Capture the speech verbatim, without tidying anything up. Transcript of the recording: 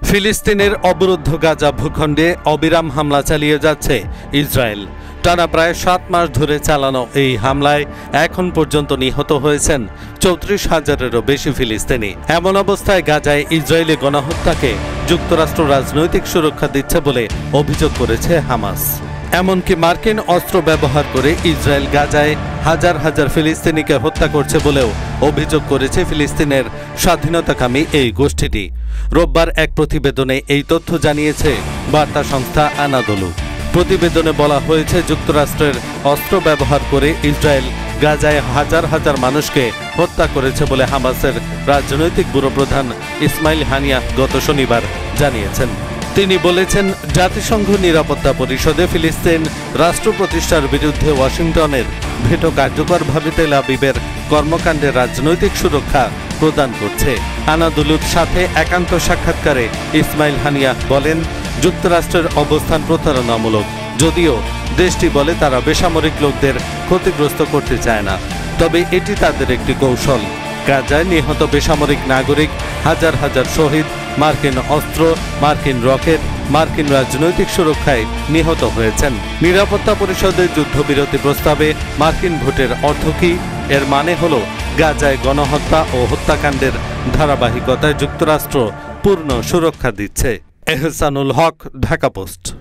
ফিলিস্তিনের অবরুদ্ধ গাজা ভূখণ্ডে অবিরাম হামলা চালিয়ে যাচ্ছে ইসরায়েল। টানা প্রায় সাত মাস ধরে চালানো এই হামলায় এখন পর্যন্ত নিহত হয়েছেন চৌত্রিশ হাজারেরও বেশি ফিলিস্তিনি। এমন অবস্থায় গাজায় ইসরায়েলি গণহত্যাকে যুক্তরাষ্ট্র রাজনৈতিক সুরক্ষা দিচ্ছে বলে অভিযোগ করেছে হামাস। এমনকি মার্কিন অস্ত্র ব্যবহার করে ইসরায়েল গাজায় হাজার হাজার ফিলিস্তিনিকে হত্যা করছে বলেও অভিযোগ করেছে ফিলিস্তিনের স্বাধীনতাকামী এই গোষ্ঠীটি। রোববার এক প্রতিবেদনে এই তথ্য জানিয়েছে বার্তা সংস্থা আনাদোলু। প্রতিবেদনে বলা হয়েছে, যুক্তরাষ্ট্রের অস্ত্র ব্যবহার করে ইসরায়েল গাজায় হাজার হাজার মানুষকে হত্যা করেছে বলে হামাসের রাজনৈতিক ব্যুরো প্রধান ইসমাইল হানিয়াহ গত শনিবার জানিয়েছেন। তিনি বলেছেন, জাতিসংঘ নিরাপত্তা পরিষদে ফিলিস্তিন রাষ্ট্র প্রতিষ্ঠার বিরুদ্ধে ওয়াশিংটনের ভেটো কার্যকরভাবে তেল আবিবের কর্মকাণ্ডের রাজনৈতিক সুরক্ষা প্রদান করছে। আনাদোলুর সাথে একান্ত সাক্ষাৎকারে ইসমাইল হানিয়াহ বলেন, যুক্তরাষ্ট্রের অবস্থান প্রতারণামূলক। যদিও দেশটি বলে তারা বেসামরিক লোকদের ক্ষতিগ্রস্ত করতে চায় না, তবে এটি তাদের একটি কৌশল। গাজায় নিহত বেসামরিক নাগরিক, হাজার হাজার শহীদ, মার্কিন অস্ত্র, মার্কিন রকেট, মার্কিন রাজনৈতিক সুরক্ষায় নিহত হয়েছেন। নিরাপত্তা পরিষদের যুদ্ধবিরতি প্রস্তাবে মার্কিন ভোটের অর্থ কি? এর মানে হল গাজায় গণহত্যা ও হত্যাকাণ্ডের ধারাবাহিকতায় যুক্তরাষ্ট্র পূর্ণ সুরক্ষা দিচ্ছে। এহসানুল হক, ঢাকা পোস্ট।